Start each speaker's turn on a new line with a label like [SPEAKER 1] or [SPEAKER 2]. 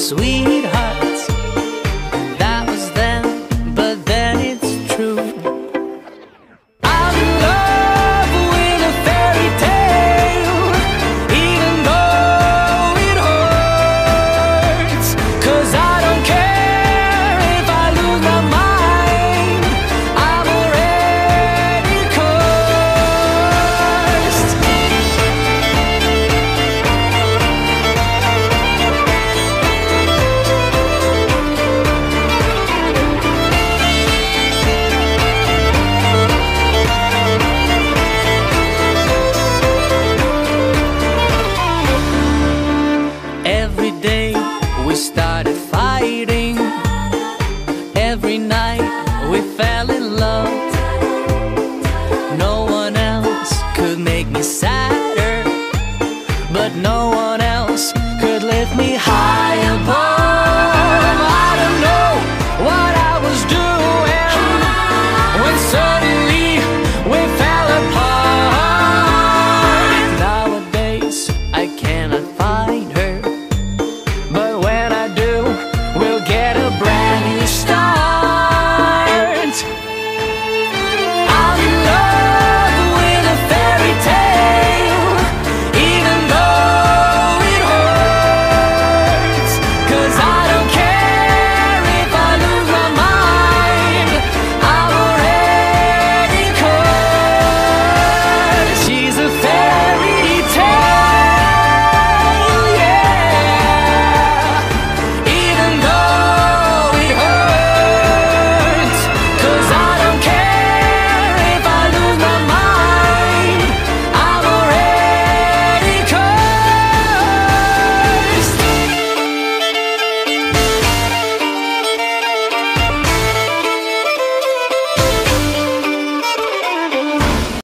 [SPEAKER 1] sweetheart. That was then, but then it's true. I'm in love with a fairy tale, even though it hurts. 'Cause I don't care if I lose my mind, I'm already cursed. Every day we start